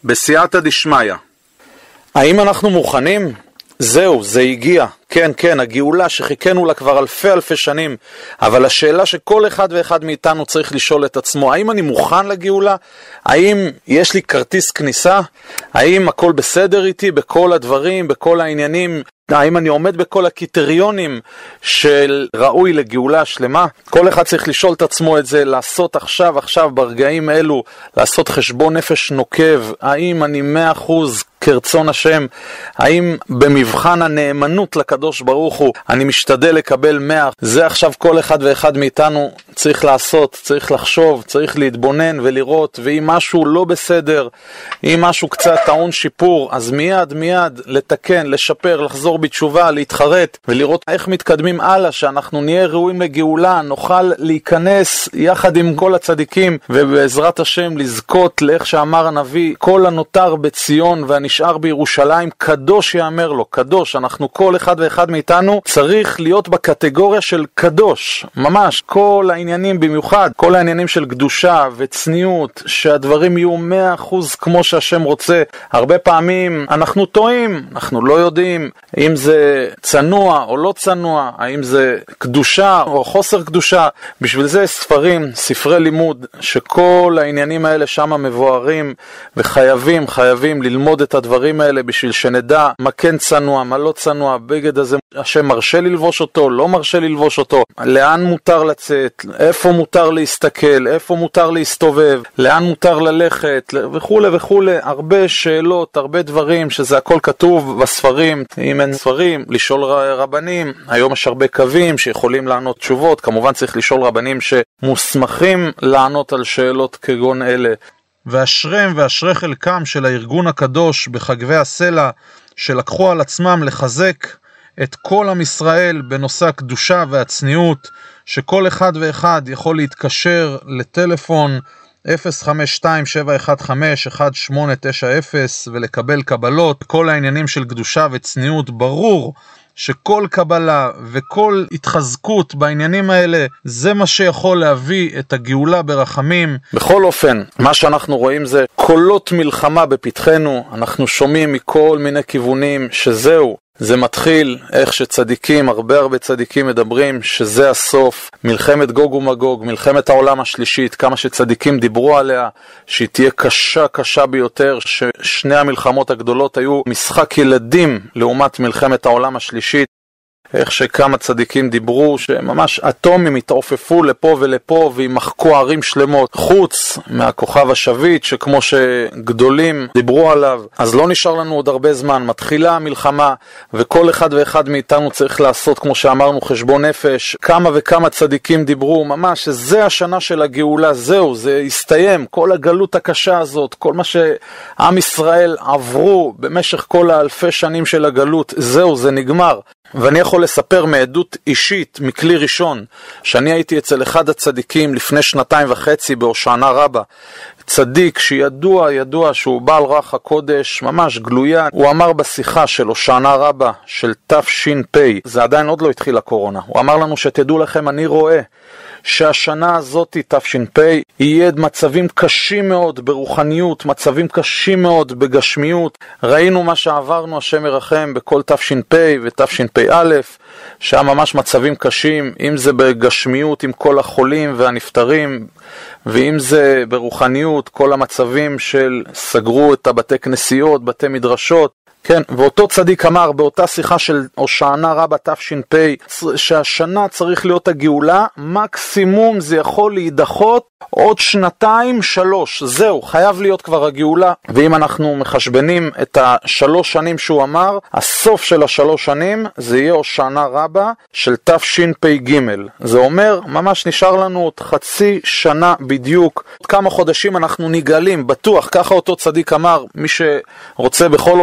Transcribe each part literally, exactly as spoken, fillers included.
בסייעתא דשמיא. האם אנחנו מוכנים? זהו, זה הגיע. כן, כן, הגאולה שחיכינו לה כבר אלפי אלפי שנים. אבל השאלה שכל אחד ואחד מאיתנו צריך לשאול את עצמו, האם אני מוכן לגאולה? האם יש לי כרטיס כניסה? האם הכל בסדר איתי בכל הדברים, בכל העניינים? האם אני עומד בכל הקריטריונים של ראוי לגאולה שלמה? כל אחד צריך לשאול את עצמו את זה, לעשות עכשיו, עכשיו, ברגעים אלו, לעשות חשבון נפש נוקב. האם אני מאה אחוז כרצון השם? האם במבחן הנאמנות לקדוש ברוך הוא אני משתדל לקבל מאה? זה עכשיו כל אחד ואחד מאיתנו צריך לעשות, צריך לחשוב, צריך להתבונן ולראות. ואם משהו לא בסדר, אם משהו קצת טעון שיפור, אז מיד מיד לתקן, לשפר, לחזור בתשובה, להתחרט ולראות איך מתקדמים הלאה, שאנחנו נהיה ראויים לגאולה, נוכל להיכנס יחד עם כל הצדיקים ובעזרת השם לזכות לאיך שאמר הנביא, כל הנותר בציון והנשאר בירושלים קדוש יאמר לו. קדוש, אנחנו כל אחד ואחד מאיתנו צריך להיות בקטגוריה של קדוש, ממש כל העניינים, במיוחד כל העניינים של קדושה וצניעות, שהדברים יהיו מאה אחוז כמו שהשם רוצה. הרבה פעמים אנחנו טועים, אנחנו לא יודעים אם זה צנוע או לא צנוע, האם זה קדושה או חוסר קדושה. בשביל זה ספרים, ספרי לימוד, שכל העניינים האלה שם מבוארים, וחייבים, חייבים ללמוד את הדברים האלה בשביל שנדע מה כן צנוע, מה לא צנוע, בגד הזה השם מרשה ללבוש אותו, לא מרשה ללבוש אותו, לאן מותר לצאת, איפה מותר להסתכל, איפה מותר להסתובב, לאן מותר ללכת וכו' וכו'. הרבה שאלות, הרבה דברים שזה הכל כתוב בספרים. אם אין ספרים, לשאול רבנים. היום יש הרבה קווים שיכולים לענות תשובות. כמובן צריך לשאול רבנים שמוסמכים לענות על שאלות כגון אלה. ואשרם ואשרי חלקם של הארגון הקדוש בחגבי הסלע, שלקחו על עצמם לחזק את כל עם ישראל בנושא הקדושה והצניעות, שכל אחד ואחד יכול להתקשר לטלפון אפס חמש שתיים שבע אחת חמש אחת שמונה תשע אפס ולקבל קבלות. כל העניינים של קדושה וצניעות, ברור שכל קבלה וכל התחזקות בעניינים האלה זה מה שיכול להביא את הגאולה ברחמים. בכל אופן, מה שאנחנו רואים זה קולות מלחמה בפתחנו. אנחנו שומעים מכל מיני כיוונים שזהו, זה מתחיל איך שצדיקים, הרבה הרבה צדיקים מדברים שזה הסוף, מלחמת גוג ומגוג, מלחמת העולם השלישית, כמה שצדיקים דיברו עליה, שהיא תהיה קשה קשה ביותר, ששני המלחמות הגדולות היו משחק ילדים לעומת מלחמת העולם השלישית. איך שכמה צדיקים דיברו שממש אטומים התעופפו לפה ולפה וימחקו ערים שלמות, חוץ מהכוכב השביט שכמו שגדולים דיברו עליו. אז לא נשאר לנו עוד הרבה זמן, מתחילה המלחמה, וכל אחד ואחד מאיתנו צריך לעשות, כמו שאמרנו, חשבון נפש. כמה וכמה צדיקים דיברו ממש שזה השנה של הגאולה, זהו, זה הסתיים, כל הגלות הקשה הזאת, כל מה שעם ישראל עברו במשך כל האלפי שנים של הגלות, זהו, זה נגמר. ואני יכול לספר מעדות אישית, מכלי ראשון, שאני הייתי אצל אחד הצדיקים לפני שנתיים וחצי בהושענא רבה. צדיק שידוע, ידוע שהוא בעל רוח הקודש, ממש גלויה. הוא אמר בשיחה של הושענא רבה של תש"פ, זה עדיין עוד לא התחיל הקורונה, הוא אמר לנו שתדעו לכם, אני רואה שהשנה הזאת תש"פ יהיה מצבים קשים מאוד ברוחניות, מצבים קשים מאוד בגשמיות. ראינו מה שעברנו, השם ירחם, בכל תש"פ ותש"פ א', שהיה ממש מצבים קשים, אם זה בגשמיות עם כל החולים והנפטרים, ואם זה ברוחניות, כל המצבים של סגרו את הבתי כנסיות, בתי מדרשות. כן, ואותו צדיק אמר באותה שיחה של הושענא רבה תש"פ שהשנה צריך להיות הגאולה, מקסימום זה יכול להידחות עוד שנתיים, שלוש, זהו, חייב להיות כבר הגאולה. ואם אנחנו מחשבנים את השלוש שנים שהוא אמר, הסוף של השלוש שנים זה יהיה הושענא רבה של תשפ"ג. זה אומר, ממש נשאר לנו עוד חצי שנה בדיוק, עוד כמה חודשים אנחנו נגאלים, בטוח, ככה אותו צדיק אמר. מי שרוצה בכל אופן את השם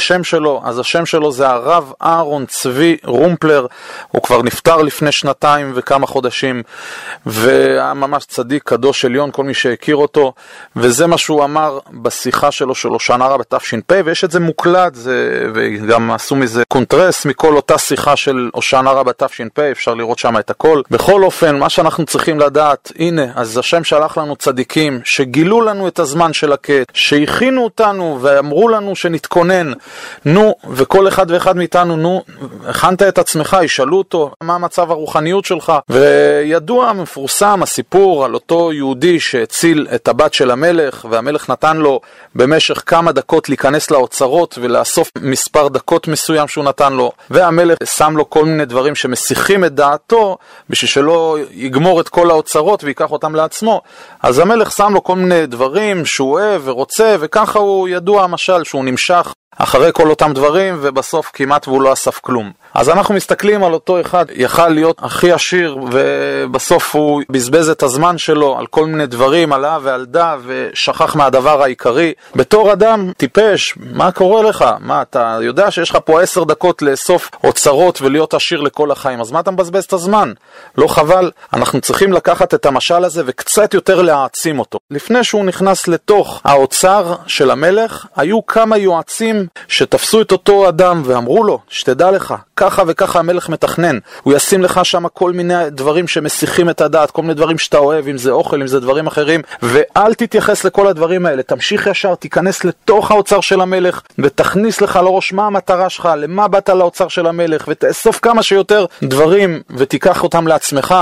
השם שלו, אז השם שלו זה הרב אהרון צבי רומפלר, הוא כבר נפטר לפני שנתיים וכמה חודשים, והיה ממש צדיק קדוש עליון, כל מי שהכיר אותו, וזה מה שהוא אמר בשיחה שלו של הושענא רבה בתש"פ, ויש את זה מוקלט, זה, וגם עשו מזה קונטרס מכל אותה שיחה של הושענא רבה בתש"פ, אפשר לראות שם את הכל. בכל אופן, מה שאנחנו צריכים לדעת, הנה, אז השם שלח לנו צדיקים, שגילו לנו את הזמן של הקט, שהכינו אותנו ואמרו לנו שנתכונן, נו, וכל אחד ואחד מאיתנו, נו, הכנת את עצמך, ישאלו אותו, מה המצב הרוחניות שלך, וידוע, מפורסם, הסיפור על אותו יהודי שהציל את הבת של המלך, והמלך נתן לו במשך כמה דקות להיכנס לאוצרות ולאסוף מספר דקות מסוים שהוא נתן לו, והמלך שם לו כל מיני דברים שמסיחים את דעתו בשביל שלא יגמור את כל האוצרות ויקח אותם לעצמו. אז המלך שם לו כל מיני דברים שהוא אוהב ורוצה, וככה הוא ידוע המשל שהוא נמשך אחרי כל אותם דברים, ובסוף כמעט והוא לא אסף כלום. אז אנחנו מסתכלים על אותו אחד, יכל להיות הכי עשיר, ובסוף הוא בזבז את הזמן שלו על כל מיני דברים, עלה ועלדה, ושכח מהדבר העיקרי. בתור אדם טיפש, מה קורה לך? מה, אתה יודע שיש לך פה עשר דקות לאסוף אוצרות ולהיות עשיר לכל החיים, אז מה אתה מבזבז את הזמן? לא חבל? אנחנו צריכים לקחת את המשל הזה וקצת יותר להעצים אותו. לפני שהוא נכנס לתוך האוצר של המלך, היו כמה יועצים שתפסו את אותו אדם ואמרו לו, שתדע לך, ככה וככה המלך מתכנן, הוא ישים לך שם כל מיני דברים שמסיחים את הדעת, כל מיני דברים שאתה אוהב, אם זה אוכל, אם זה דברים אחרים, ואל תתייחס לכל הדברים האלה, תמשיך ישר, תיכנס לתוך האוצר של המלך, ותכניס לך לראש מה המטרה שלך, למה באת לאוצר של המלך, ותאסוף כמה שיותר דברים, ותיקח אותם לעצמך,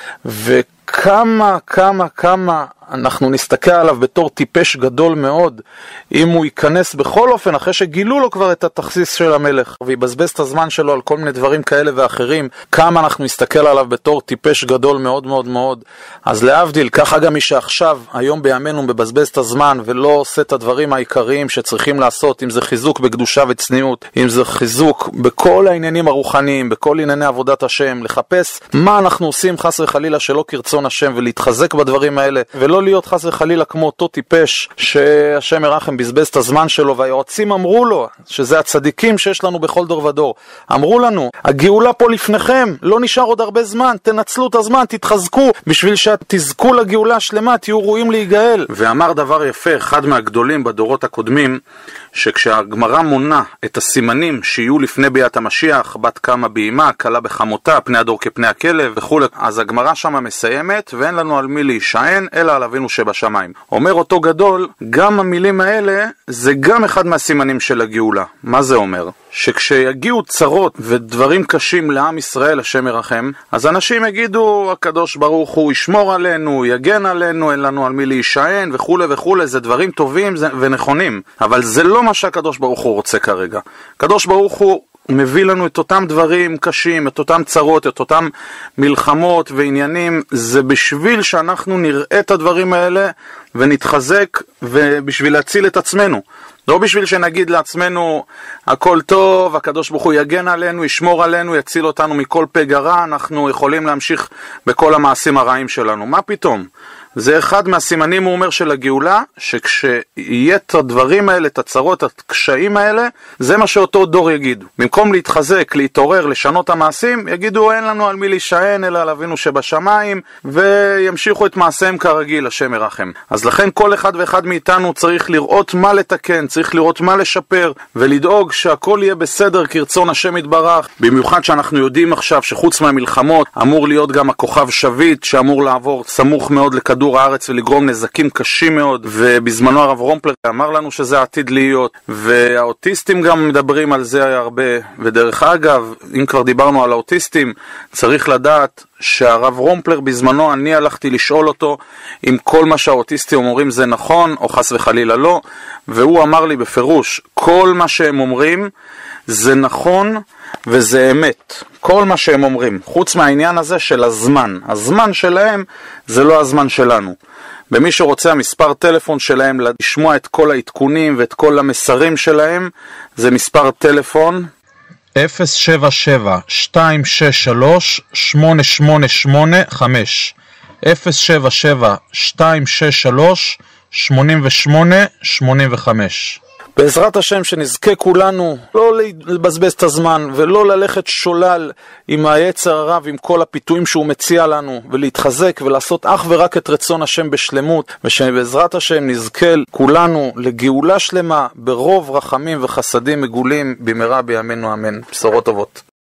וכמה, כמה, כמה, אנחנו נסתכל עליו בתור טיפש גדול מאוד, אם הוא ייכנס בכל אופן, אחרי שגילו לו כבר את התכסיס של המלך, ויבזבז את הזמן שלו על כל מיני דברים כאלה ואחרים, כמה אנחנו נסתכל עליו בתור טיפש גדול מאוד מאוד מאוד. אז להבדיל, ככה גם מי שעכשיו, היום בימינו מבזבז את הזמן, ולא עושה את הדברים העיקריים שצריכים לעשות, אם זה חיזוק בקדושה וצניעות, אם זה חיזוק בכל העניינים הרוחניים, בכל ענייני עבודת השם, לחפש מה אנחנו עושים חס וחלילה שלא כרצון השם, ולהתחזק בדברים האלה, ולא לא להיות חס וחלילה כמו אותו טיפש שהשם ירחם בזבז את הזמן שלו, והיועצים אמרו לו, שזה הצדיקים שיש לנו בכל דור ודור, אמרו לנו, הגאולה פה לפניכם, לא נשאר עוד הרבה זמן, תנצלו את הזמן, תתחזקו, בשביל שתזכו לגאולה השלמה, תהיו ראויים להיגאל. ואמר דבר יפה, אחד מהגדולים בדורות הקודמים, שכשהגמרא מונה את הסימנים שיהיו לפני ביאת המשיח, בת קמה באימה, קלה בחמותה, פני הדור כפני הכלב וכו', אז הגמרא שמה מסיימת, ואין לנו על מי להישען, אלא על אבינו שבשמיים. אומר אותו גדול, גם המילים האלה זה גם אחד מהסימנים של הגאולה. מה זה אומר? שכשיגיעו צרות ודברים קשים לעם ישראל, השם ירחם, אז אנשים יגידו, הקדוש ברוך הוא ישמור עלינו, יגן עלינו, אין לנו על מי להישען וכו' וכו', זה דברים טובים ונכונים, אבל זה לא מה שהקדוש ברוך הוא רוצה כרגע. הקדוש ברוך הוא מביא לנו את אותם דברים קשים, את אותם צרות, את אותם מלחמות ועניינים, זה בשביל שאנחנו נראה את הדברים האלה ונתחזק, ובשביל להציל את עצמנו. לא בשביל שנגיד לעצמנו הכל טוב, הקדוש ברוך הוא יגן עלינו, ישמור עלינו, יציל אותנו מכל פגע רע, אנחנו יכולים להמשיך בכל המעשים הרעים שלנו. מה פתאום? זה אחד מהסימנים, הוא אומר, של הגאולה, שכשיהיה את הדברים האלה, את הצרות, את הקשיים האלה, זה מה שאותו דור יגיד. במקום להתחזק, להתעורר, לשנות המעשים, יגידו אין לנו על מי להישען, אלא על אבינו שבשמיים, וימשיכו את מעשיהם כרגיל, השם ירחם. אז לכן כל אחד ואחד מאיתנו צריך לראות מה לתקן, צריך לראות מה לשפר, ולדאוג שהכל יהיה בסדר כרצון השם יתברך. במיוחד שאנחנו יודעים עכשיו שחוץ מהמלחמות, אמור להיות גם הכוכב שביט, שאמור לעבור סמוך מאוד לכדור הארץ ולגרום נזקים קשים מאוד, ובזמנו הרב רומפלר אמר לנו שזה עתיד להיות, והאוטיסטים גם מדברים על זה הרבה. ודרך אגב, אם כבר דיברנו על האוטיסטים, צריך לדעת שהרב רומפלר בזמנו, אני הלכתי לשאול אותו אם כל מה שהאוטיסטים אומרים זה נכון או חס וחלילה לא, והוא אמר לי בפירוש, כל מה שהם אומרים זה נכון וזה אמת, כל מה שהם אומרים, חוץ מהעניין הזה של הזמן. הזמן שלהם זה לא הזמן שלנו. במי שרוצה המספר טלפון שלהם לשמוע את כל העדכונים ואת כל המסרים שלהם, זה מספר טלפון אפס שבע שבע שתיים שש שלוש שמונה שמונה שמונה חמש, אפס שבע שבע שתיים שש שלוש שמונה שמונה שמונה חמש. בעזרת השם שנזכה כולנו לא לבזבז את הזמן ולא ללכת שולל עם היצר הרע ועם כל הפיתויים שהוא מציע לנו, ולהתחזק ולעשות אך ורק את רצון השם בשלמות, ושבעזרת השם נזכה כולנו לגאולה שלמה ברוב רחמים וחסדים מגולים במהרה בימינו אמן. בשורות טובות.